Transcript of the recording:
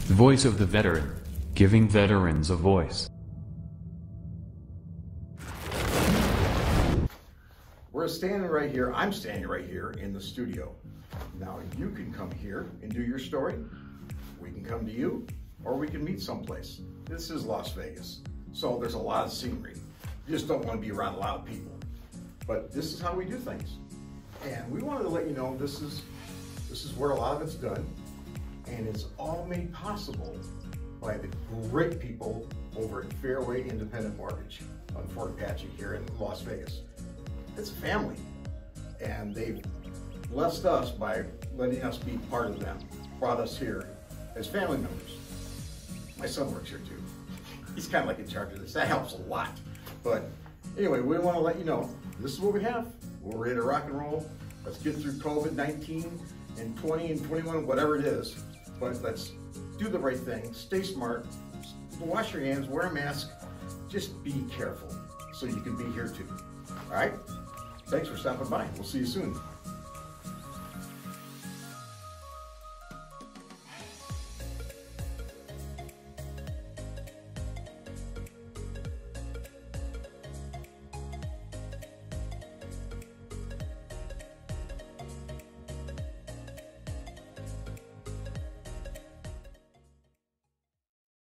Voice of the veteran, giving veterans a voice. We're standing right here, I'm standing right here in the studio. Now you can come here and do your story. We can come to you, or we can meet someplace. This is Las Vegas, so there's a lot of scenery. You just don't want to be around a lot of people. But this is how we do things. And we wanted to let you know this is where a lot of it's done. And it's all made possible by the great people over at Fairway Independent Mortgage on Fort Apache here in Las Vegas. It's a family, and they've blessed us by letting us be part of them, brought us here as family members. My son works here too. He's kind of like in charge of this. That helps a lot. But anyway, we want to let you know, this is what we have. We're ready to rock and roll. Let's get through COVID-19 and 20 and 21, whatever it is. But let's do the right thing, stay smart, wash your hands, wear a mask, just be careful so you can be here too. All right? Thanks for stopping by. We'll see you soon.